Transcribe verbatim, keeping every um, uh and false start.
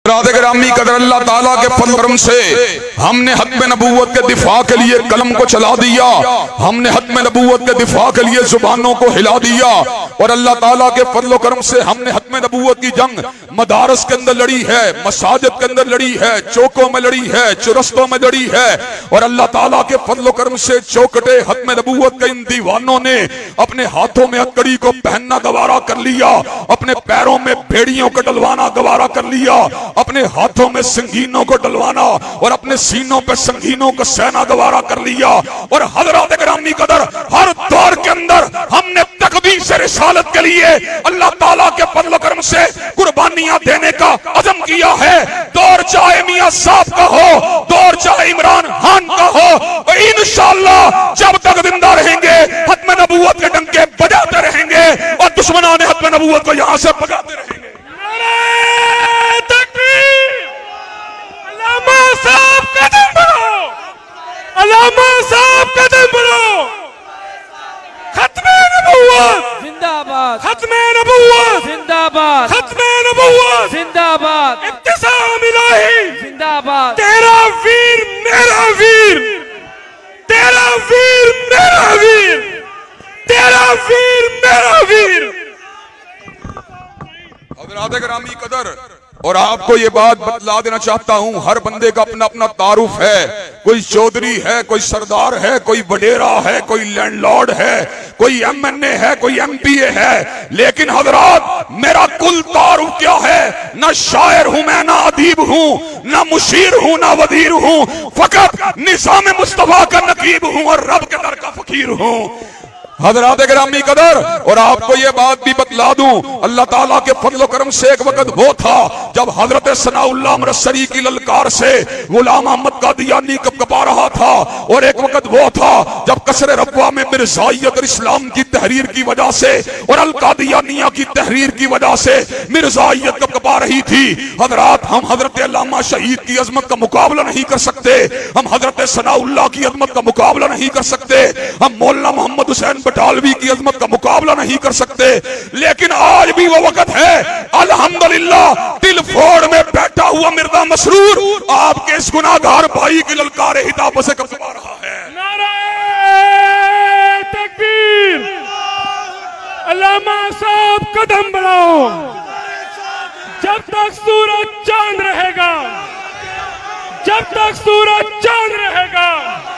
ग्रामी कदर अल्लाह ताला के फज़ल करम से हमने हत्म नबूवत के दिफा के लिए कलम को चला दिया, हमने हत्म नबूवत के दिफा के लिए जुबानों को हिला दिया और अल्लाह ताला के फज़ल करम से हमने हत्म नबूवत की जंग मदारस के अंदर लड़ी है, मसाजिद के अंदर लड़ी है, चौकों में लड़ी है, चुरस्तों में लड़ी है। और अल्लाह ताला के फज़ल करम से चौकटे हत्म नबूवत के इन दीवानों ने अपने हाथों में हथकड़ी को पहनना गवारा कर लिया, अपने पैरों में बेड़ियों को डलवाना गवारा कर लिया, अपने हाथों में संगीनों को डलवाना और अपने सीनों पे संगीनों को सहना गवारा कर लिया। और हज़रात गिरामी कदर हर दौर के अंदर हमने तकदीर से रिसालत के लिए अल्लाह ताला के फज़ल करम से कुर्बानियां देने का अज़म किया है। दौर चाहे मियां साहब का हो, दौर चाहे इमरान खान का हो, इंशाअल्लाह जब तक जिंदा रहेंगे हत्म नबूवत के डंके बजाते रहेंगे और दुश्मनान हत्म नबूवत को यहां से भगाते रहेंगे। अल्लामा साहब कदम बढ़ो, अल्लामा साहब कदम बढ़ो। खत्मे नबूवत जिंदाबाद, खत्मे नबूवत जिंदाबाद, खत्मे नबूवत जिंदाबाद, इब्तिसाम इलाही जिंदाबाद। तेरा वीर मेरा वीर, तेरा वीर मेरा वीर, तेरा वीर मेरा वीर। हज़रात गिरामी कदर और आपको ये बात बतला देना चाहता हूँ, हर बंदे का अपना अपना तारुफ है। कोई चौधरी है, कोई सरदार है, कोई वडेरा है, कोई लैंडलॉर्ड है, कोई एमएनए है, कोई एमपीए है। लेकिन हजरात मेरा कुल तारुफ क्या है? ना शायर हूँ मैं, ना अदीब हूँ, ना मुशीर हूँ, ना वजीर हूँ, फकत निज़ाम मुस्तफा का नकीब हूँ और रब के दर का फकीर हूँ। हज़रात गिरामी कदर और आपको ये बात भी बतला दूं, अल्लाह ताला के फज़ल करम से एक वक्त वो था जब हजरत सनाउल्लाह मरसरी की ललकार से गुलाम अहमद कादियानी कब कपा रहा था, और एक वक्त वो था जब कसर रब्वा में मिर्जाइयत और इस्लाम की तहरीर की वजह से और अल कादियानिया की तहरीर की वजह से मिर्जाइयत कब कपा रही थी। हजरात हम हजरत अल्लामा शहीद की अजमत का मुकाबला नहीं कर सकते, हम हजरत सनाउल्लाह की अजमत का मुकाबला नहीं कर सकते, हम मौलाना मोहम्मद हुसैन बटालवी की अजमत का मुकाबला नहीं कर सकते। लेकिन आज भी वो वक्त है अल्हम्दुलिल्लाह, दिल फोड़ में बैठा हुआ मिर्जा मसरूर आपके इस गुनाहगार भाई की ललकारे हिताब से कब कपा रहा है। नारे तकबीर। अल्लामा साहब कदम बढ़ाओ, जब तक सूरज चांद रहेगा, जब तक सूरज चांद रहेगा